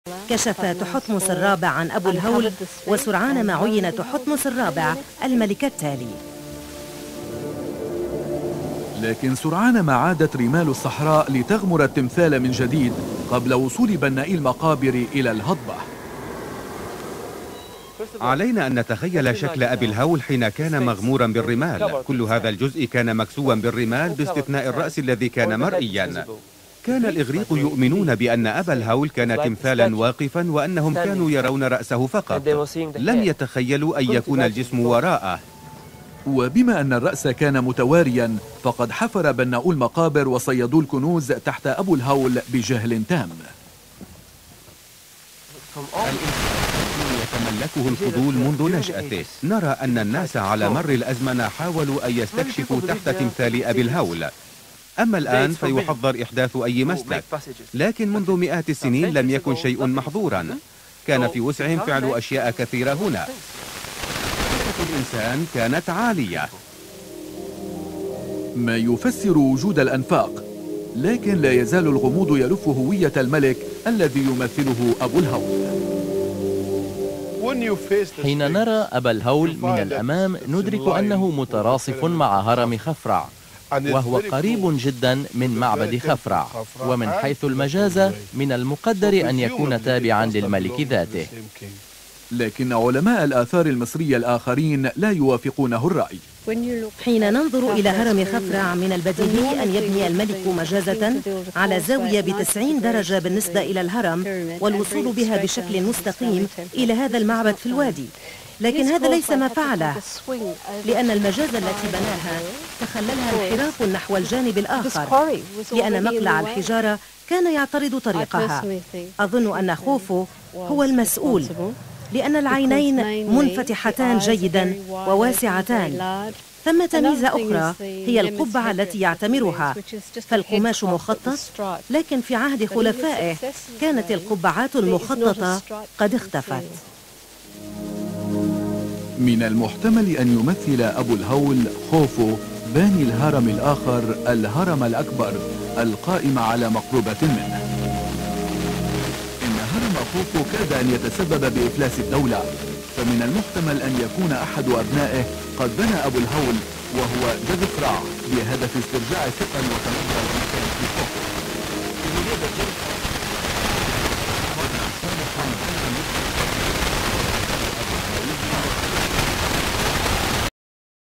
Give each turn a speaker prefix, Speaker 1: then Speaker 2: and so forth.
Speaker 1: كشف تحتمس الرابع عن أبو الهول، وسرعان ما عين تحتمس الرابع الملك التالي.
Speaker 2: لكن سرعان ما عادت رمال الصحراء لتغمر التمثال من جديد قبل وصول بنائي المقابر إلى الهضبة.
Speaker 3: علينا أن نتخيل شكل أبي الهول حين كان مغمورا بالرمال. كل هذا الجزء كان مكسوا بالرمال باستثناء الرأس الذي كان مرئيا. كان الإغريق يؤمنون بأن أبا الهول كان تمثالا واقفا وأنهم كانوا يرون رأسه فقط، لم يتخيلوا أن يكون الجسم وراءه.
Speaker 2: وبما أن الرأس كان متواريا فقد حفر بناؤو المقابر وصيدوا الكنوز تحت أبو الهول بجهل تام.
Speaker 3: يتملكه الفضول منذ نشأته. نرى أن الناس على مر الأزمنة حاولوا أن يستكشفوا تحت تمثال أبي الهول، أما الآن فيحظر إحداث أي مسلك، لكن منذ مئات السنين لم يكن شيء محظورا. كان في وسعهم فعل أشياء كثيرة هنا. الإنسان كانت عالية،
Speaker 2: ما يفسر وجود الأنفاق، لكن لا يزال الغموض يلف هوية الملك الذي يمثله أبو الهول.
Speaker 4: حين نرى أبا الهول من الأمام ندرك أنه متراصف مع هرم خفرع، وهو قريب جدا من معبد خفرع، ومن حيث المجاز من المقدر أن يكون تابعا للملك ذاته.
Speaker 2: لكن علماء الآثار المصرية الآخرين لا يوافقونه الرأي.
Speaker 1: حين ننظر إلى هرم خفرع من البديهي أن يبني الملك مجازة على زاوية ب90 درجة بالنسبة إلى الهرم، والوصول بها بشكل مستقيم إلى هذا المعبد في الوادي، لكن هذا ليس ما فعله، لأن المجازة التي بناها تخللها انحراف نحو الجانب الآخر، لأن مقلع الحجارة كان يعترض طريقها. أظن أن خوفو هو المسؤول، لأن العينين منفتحتان جيدا وواسعتان. ثمة ميزة أخرى هي القبعة التي يعتمرها، فالقماش مخطط، لكن في عهد خلفائه كانت القبعات المخططة قد اختفت.
Speaker 2: من المحتمل أن يمثل أبو الهول خوفو باني الهرم الآخر الهرم الأكبر القائم على مقربة منه. إن هرم خوفو كاد أن يتسبب بإفلاس الدولة، فمن المحتمل أن يكون أحد أبنائه قد بنى أبو الهول وهو جذفرع بهدف استرجاع ثقل وتنظر المكان في خوفو.